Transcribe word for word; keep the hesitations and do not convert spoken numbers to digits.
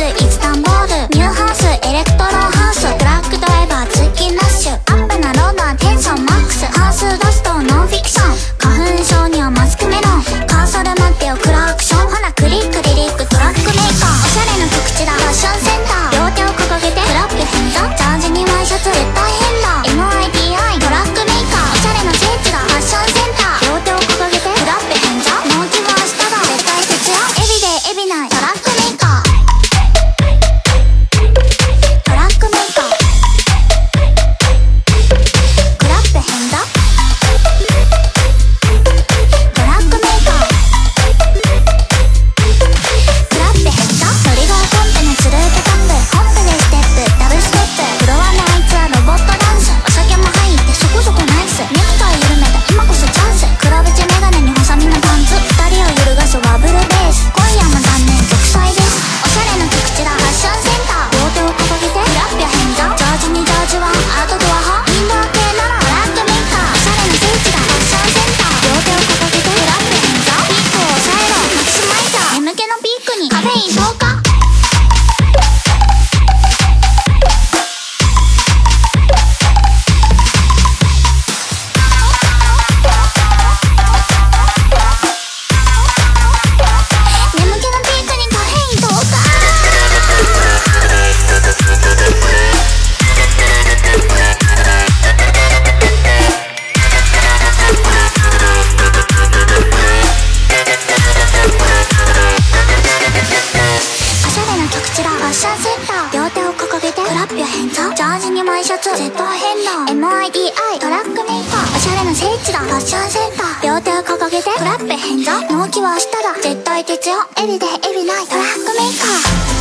スイスタンブールニューハウスエレクトロハウストラックドライバー通勤ラッシュアップなロードはテンションマックスハウスダストノンフィクション花粉症にはマスクメロンカーソル待ってよクラクションほなクリックリリックトラックメーカーおしゃれな告知だファッションセンター両手を掲げてクラップ変座ジャージにワイシャツ絶対変だ エムアイディーアイ トラックメーカーおしゃれな聖地だファッションセンター両手を掲げてクラップ変座納期は明日だ絶対徹夜エビデイエビナイトラックメーカートラックメーカークラップ変座トラックメーカークラップ変座トリガーコンペのスルートタップコンペでステップダブルステップフロアのあいつはロボットダンスお酒も入ってそこそこナイスネクタイ緩めた今こそチャンス黒縁メガネに細身のパンツ二人を揺るがすワブルベース今夜も残念玉砕ですおしゃれな告知だファッションセンター両手を掲げてクラッピャ変座ジャージにジャージはアートドア派インドア系ならトラックメーカーおしゃれな聖地だファッションセンター両手を掲げてクラッピャ変座ピークを抑えろマキシマイザー眠気のピークにカフェイン投下両手を掲げてクラッピャ変座ジャージにワイシャツ絶対変だ エムアイディーアイ トラックメーカーおしゃれな聖地だファッションセンター両手を掲げてクラッピャ変座納期は明日だ絶対徹夜エビデイエビナイトラックメーカー